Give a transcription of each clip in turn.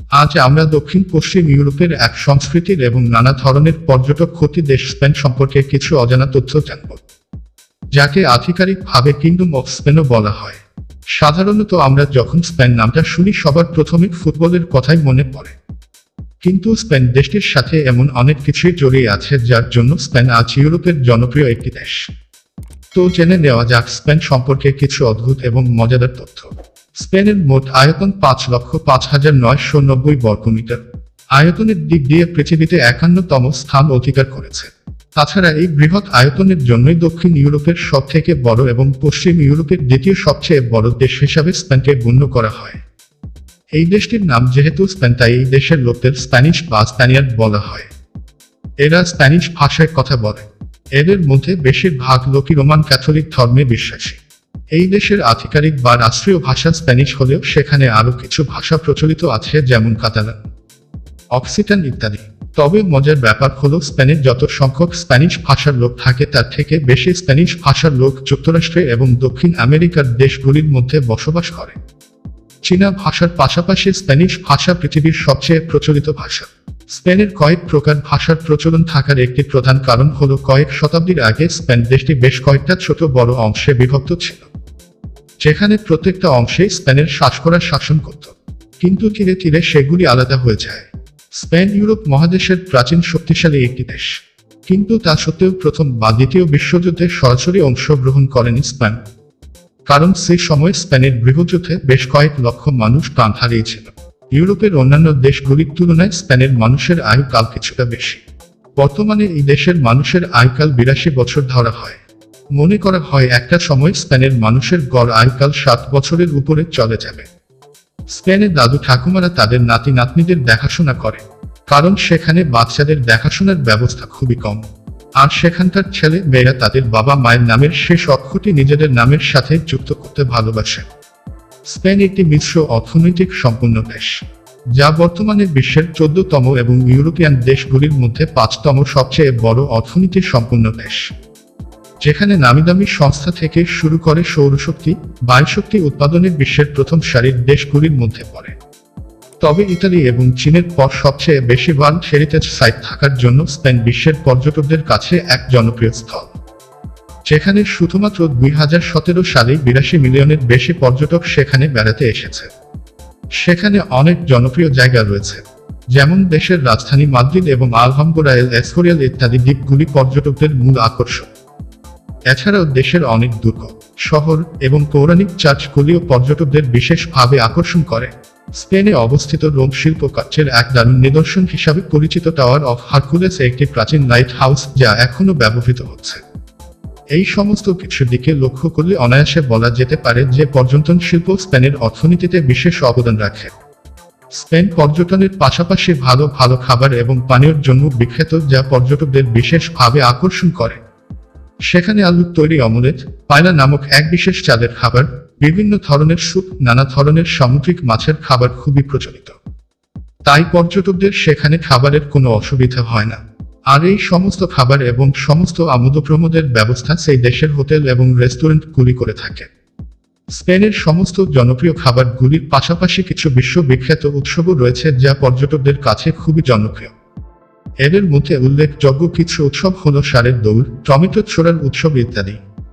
আজ আমরা দক্ষিণ পশ্চিম ইউরোপের এক সংস্কৃতির এবং নানা ধরনের পর্যটক ক্ষতি দেশ স্পেন সম্পর্কে কিছু অজানা তথ্য জানব, যাকে আধিকারিকভাবে কিংডম অফ স্পেনও বলা হয়। সাধারণত আমরা যখন স্পেন নামটা শুনি সবার প্রথমে ফুটবলের কথাই মনে পড়ে, কিন্তু স্পেন দেশটির সাথে এমন অনেক কিছুই জড়িয়ে আছে যার জন্য স্পেন আজ ইউরোপের জনপ্রিয় একটি দেশ। তো জেনে নেওয়া যাক স্পেন সম্পর্কে কিছু অদ্ভুত এবং মজাদার তথ্য। স্পেনের মোট আয়তন 5,05,990 বর্গমিটার। আয়তনের দিক দিয়ে পৃথিবীতে 51তম স্থান অধিকার করেছে। তাছাড়া এই বৃহৎ আয়তনের জন্যই দক্ষিণ ইউরোপের সবথেকে বড় এবং পশ্চিম ইউরোপের দ্বিতীয় সবচেয়ে বড় দেশ হিসাবে স্পেনকে গণ্য করা হয়। এই দেশটির নাম যেহেতু স্পেন, তাই এই দেশের লোকদের স্প্যানিশ বা স্প্যানিয়ার্ড বলা হয়। এরা স্প্যানিশ ভাষায় কথা বলে। এদের মধ্যে বেশিরভাগ লোকই রোমান ক্যাথলিক ধর্মে বিশ্বাসী। এই দেশের আধিকারিক বা রাষ্ট্রীয় ভাষা স্প্যানিশ হলেও সেখানে আরও কিছু ভাষা প্রচলিত আছে, যেমন কাতালান, অক্সিটান ইত্যাদি। তবে মজার ব্যাপার হলো স্পেনের যত সংখ্যক স্প্যানিশ ভাষার লোক থাকে তার থেকে বেশি স্প্যানিশ ভাষার লোক যুক্তরাষ্ট্রে এবং দক্ষিণ আমেরিকার দেশগুলির মধ্যে বসবাস করে। চীনা ভাষার পাশাপাশি স্প্যানিশ ভাষা পৃথিবীর সবচেয়ে প্রচলিত ভাষা। স্পেনের কয়েক প্রকার ভাষার প্রচলন থাকার একটি প্রধান কারণ হলো কয়েক শতাব্দীর আগে স্পেন দেশটি বেশ কয়েকটা ছোট বড় অংশে বিভক্ত ছিল, যেখানে প্রত্যেকটা অংশে স্পেনের শাসকরা শাসন করত, কিন্তু ধীরে ধীরে সেগুলি আলাদা হয়ে যায়। স্পেন ইউরোপ মহাদেশের প্রাচীন শক্তিশালী একটি দেশ, কিন্তু তা সত্ত্বেও প্রথম বা দ্বিতীয় বিশ্বযুদ্ধে সরাসরি অংশগ্রহণ করেনি স্পেন, কারণ সেই সময় স্পেনের গৃহযুদ্ধে বেশ কয়েক লক্ষ মানুষ প্রাণ হারিয়েছিল। ইউরোপের অন্যান্য দেশগুলির তুলনায় স্পেনের মানুষের আয়ুকাল কিছুটা বেশি। বর্তমানে এই দেশের মানুষের আয়ুকাল 82 বছর ধরা হয়। মনে করা হয় একটা সময় স্পেনের মানুষের গড় আয়ুকাল 7 বছরের উপরে চলে যাবে। স্পেনে দাদু ঠাকুমারা তাদের নাতি নাতনিদের দেখাশোনা করে, কারণ সেখানে বাচ্চাদের দেখাশোনার ব্যবস্থা খুবই কম, আর সেখানকার ছেলে মেয়েরা তাদের বাবা মায়ের নামের শেষ অক্ষরটি নিজেদের নামের সাথে যুক্ত করতে ভালোবাসে। স্পেন একটি মিশ্র অর্থনৈতিক সম্পন্ন দেশ, যা বর্তমানে বিশ্বের 14তম এবং ইউরোপিয়ান দেশগুলির মধ্যে 5তম সবচেয়ে বড় অর্থনীতি সম্পন্ন দেশ, যেখানে নামিদামি সংস্থা থেকে শুরু করে সৌরশক্তি, বায়ুশক্তি উৎপাদনে বিশ্বের প্রথম সারির দেশগুলির মধ্যে পড়ে। তবে ইতালি এবং চীনের পর সবচেয়ে বেশি ওয়ার্ল্ড হেরিটেজ সাইট থাকার জন্য স্পেন বিশ্বের পর্যটকদের কাছে এক জনপ্রিয় স্থল, যেখানে শুধুমাত্র 2017 সালে 82 মিলিয়নের বেশি পর্যটক সেখানে বেড়াতে এসেছে। সেখানে অনেক জনপ্রিয় জায়গা রয়েছে, যেমন দেশের রাজধানী মাদ্রিদ এবং আলহামবুরা এল এসকোরিয়াল ইত্যাদি দ্বীপগুলি পর্যটকদের মূল আকর্ষণ। এছাড়াও দেশের অনেক দুর্গ, শহর এবং পৌরাণিক চার্চগুলিও পর্যটকদের বিশেষভাবে আকর্ষণ করে। স্পেনে অবস্থিত রোম শিল্পকার্যের এক দারুণ নিদর্শন হিসাবে পরিচিত টাওয়ার অফ হারকুলেস একটি প্রাচীন লাইট হাউস, যা এখনও ব্যবহৃত হচ্ছে। এই সমস্ত কিছুর দিকে লক্ষ্য করলে অনায়াসে বলা যেতে পারে যে পর্যটন শিল্প স্পেনের অর্থনীতিতে বিশেষ অবদান রাখে। স্পেন পর্যটনের পাশাপাশি ভালো ভালো খাবার এবং পানীয়র জন্য বিখ্যাত, যা পর্যটকদের বিশেষভাবে আকর্ষণ করে। সেখানে আলুর তৈরি অমলেট, পায়লা নামক এক বিশেষ চালের খাবার, বিভিন্ন ধরনের স্যুপ, নানা ধরনের সামুদ্রিক মাছের খাবার খুবই প্রচলিত। তাই পর্যটকদের সেখানে খাবারের কোনো অসুবিধা হয় না। আর এই সমস্ত খাবার এবং সমস্ত আমোদপ্রমোদের ব্যবস্থা সেই দেশের হোটেল এবং রেস্টুরেন্টগুলি করে থাকে। স্পেনের সমস্ত জনপ্রিয় খাবারগুলির পাশাপাশি কিছু বিশ্ববিখ্যাত উৎসবও রয়েছে, যা পর্যটকদের কাছে খুবই জনপ্রিয়। এদের মধ্যে উল্লেখযোগ্য কিছু উৎসব হলো ষাঁড়ের দৌড়, টমেটো ছোড়ার উৎসব ইত্যাদি।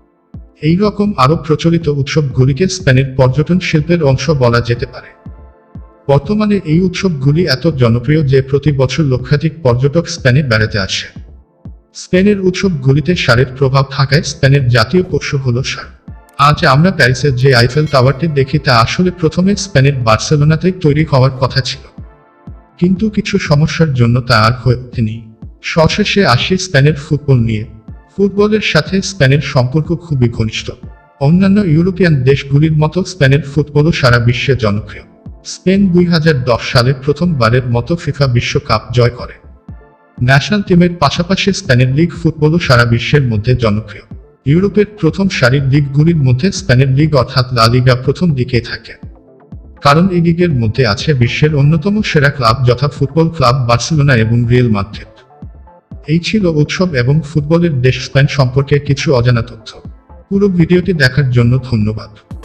এই রকম আরও প্রচলিত উৎসবগুলিকে স্পেনের পর্যটন শিল্পের অংশ বলা যেতে পারে। বর্তমানে এই উৎসবগুলি এত জনপ্রিয় যে প্রতি বছর লক্ষাধিক পর্যটক স্পেনে বেড়াতে আসে। স্পেনের উৎসবগুলিতে ষাঁড়ের প্রভাব থাকায় স্পেনের জাতীয় পশু হলো ষাঁড়। আজ আমরা প্যারিসের যে আইফেল টাওয়ারটি দেখি তা আসলে প্রথমে স্পেনের বার্সেলোনাতে তৈরি হওয়ার কথা ছিল, কিন্তু কিছু সমস্যার জন্য তা আর হয়ে ওঠেনি। সবশেষে আসি স্পেনের ফুটবল নিয়ে। ফুটবলের সাথে স্পেনের সম্পর্ক খুবই ঘনিষ্ঠ। অন্যান্য ইউরোপিয়ান দেশগুলির মতো স্পেনের ফুটবলও সারা বিশ্বে জনপ্রিয়। স্পেন 2010 সালে প্রথমবারের মতো ফিফা বিশ্বকাপ জয় করে। ন্যাশনাল টিমের পাশাপাশি স্পেনের লিগ ফুটবলও সারা বিশ্বের মধ্যে জনপ্রিয়। ইউরোপের প্রথম সারির লিগগুলির মধ্যে স্পেনের লিগ অর্থাৎ লা লিগা প্রথম দিকে থাকে, কারণ এই লিগের মধ্যে আছে বিশ্বের অন্যতম সেরা ক্লাব যথা ফুটবল ক্লাব বার্সেলোনা এবং রিয়াল মাদ্রিদ। এই ছিল উৎসব এবং ফুটবলের দেশ স্পেন সম্পর্কে কিছু অজানা তথ্য। পুরো ভিডিওটি দেখার জন্য ধন্যবাদ।